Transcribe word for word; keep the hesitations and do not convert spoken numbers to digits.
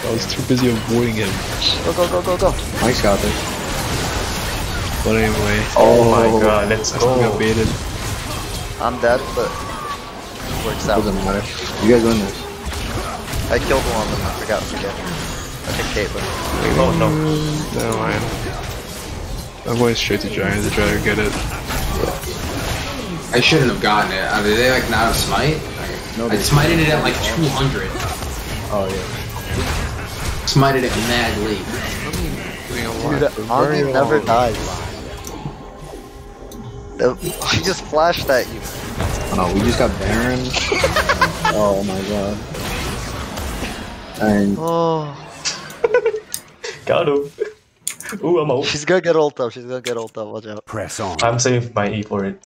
I was too busy avoiding him. Go, go, go, go, go. Mike's got this. But anyway. Oh my god, let's I still got go. baited. I'm dead, but works out. Doesn't matter. You guys win this. I killed one of them, I forgot to forget. I think Caitlyn. Oh no. Never mind. I'm going straight to Giant to try to get it. I shouldn't have gotten it. Uh, did they like not have smite? No, I smited it at like two hundred. Oh yeah. Smited it mad late. Dude, Andy never dies. The- She just flashed at you. Oh no, we just got Baron. Oh my god. And Oh. Got him. Ooh, I'm out. She's gonna get ult up, she's gonna get ult up, watch out. Press on. I'm saving my E for it.